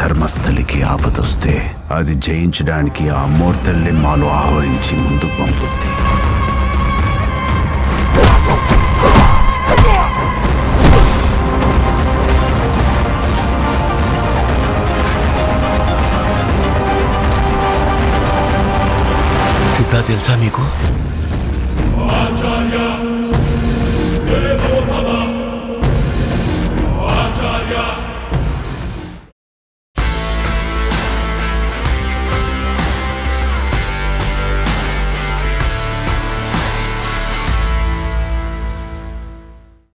ధర్మస్థలికి ఆపదొస్తే అది జయించడానికి ఆ అమ్మోర్తల్ని మాలో ఆహ్వానించి ముందుకు పంపుద్ది. సిద్ధా తెలుసా మీకు? ఆచార్య దేవో భవ, ఆచార్య